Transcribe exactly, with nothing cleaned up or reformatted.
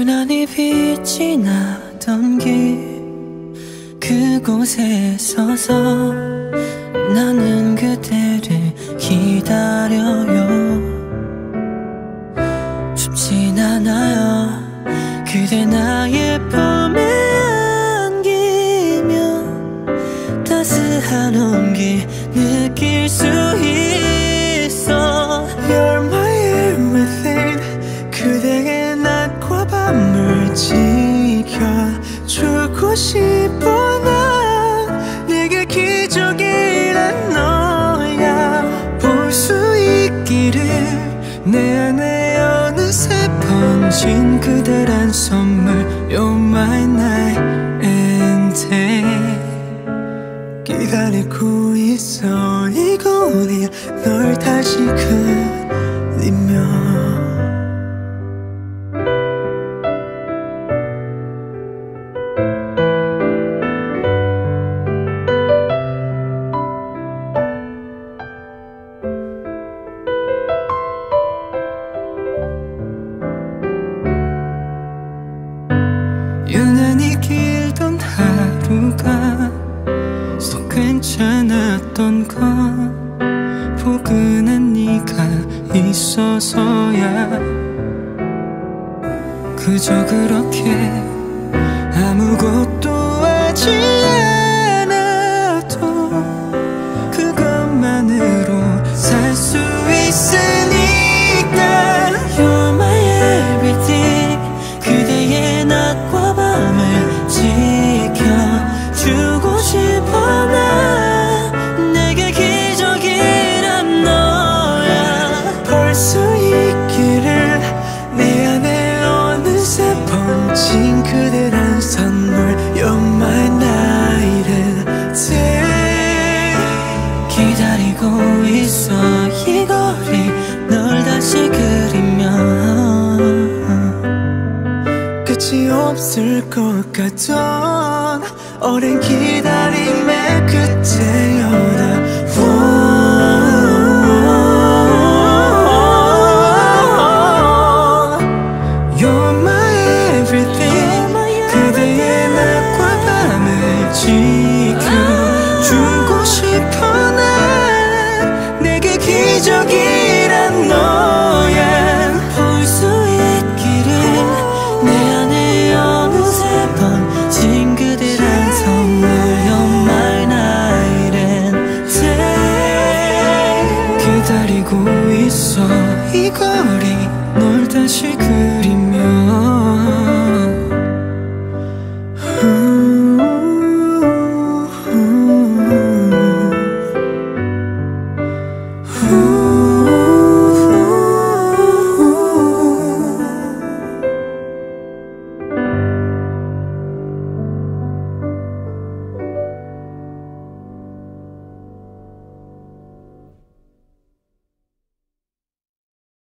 유난히 빛이 나던 길 그곳에 서서 나는 그대를 기다려요. 춥진 않아요. 그대 나의 품에 안기면 따스한 온기 느낄 수 있어. You're my everything. 그대의 낮과 밤을 지켜주고 싶어. 난 내게 기적이란 너야. 볼 수 있기를 내 안에 어느새 번진 그대란 선물. You're my night and day. 기다리고 있어 이 거리 널 다시 그리며. 유난히 길던 하루가 속 괜찮았던 건 포근한 네가 있어서야. 그저 그렇게 아무것도 하지 않아도 그것만으로 살 수 있으니까. You're my everything. 그대의 낮과 밤을 지켜주고 싶어. 난 내게 기적이란 너야. 볼 수 있기를 내 안에 어느새 번진 그대란 선물. You're my night and day. 기다리고 있어 이 거리 널 다시 그리며. 끝이 없을 것 같던 오랜 기다림의 끝에여다. You're my everything. 그대의 낮과 밤을 지켜주고 싶어. 난 내게 기적이란 너야. 볼 수 있기를 내 안에 어느새 번진 그대란 선물. You're my night and day. 기다리고 있어 이 거리 널 다시 그리며.